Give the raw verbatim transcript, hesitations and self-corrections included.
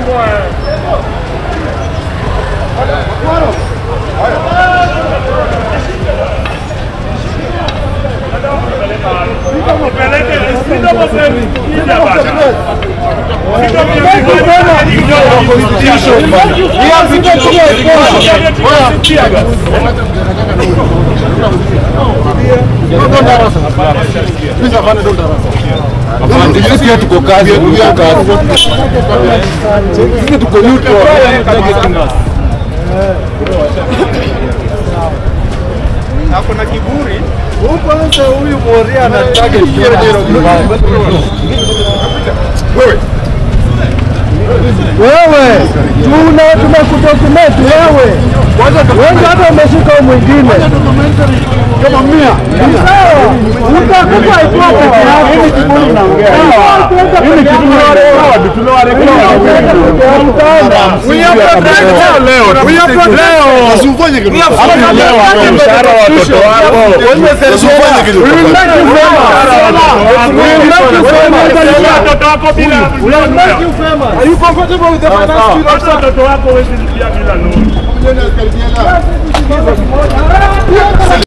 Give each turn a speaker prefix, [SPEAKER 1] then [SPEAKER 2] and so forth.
[SPEAKER 1] Sisi tuko kazi, tuko kazi. Sisi tuko neutral.
[SPEAKER 2] Hapo na kiburi.
[SPEAKER 1] Kwanza huyu Moria anataka hiyo wewe. Wewe, tuna tunakudokumenti wewe. Kwanza wewe hata umeshika mwingine. Kama mia. Sawa. Utakupa ipo peke yako. Hii kiburi naongea. Hii kiburi wale tunawarekodi. We are protected leo. We are protected. Usifanye kitu. Leo mshahara wa watoto wako. Usifanye kitu. Watoto wako bila. Are you comfortable with the finance? Watoto wako wewe bila bila loan.